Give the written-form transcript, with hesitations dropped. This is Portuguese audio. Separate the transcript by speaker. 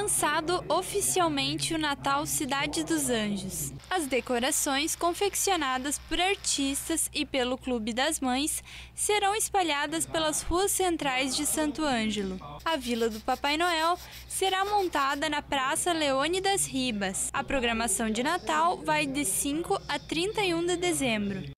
Speaker 1: Lançado oficialmente o Natal Cidade dos Anjos. As decorações, confeccionadas por artistas e pelo Clube das Mães, serão espalhadas pelas ruas centrais de Santo Ângelo. A Vila do Papai Noel será montada na Praça Leônidas Ribas. A programação de Natal vai de 5 a 31 de dezembro.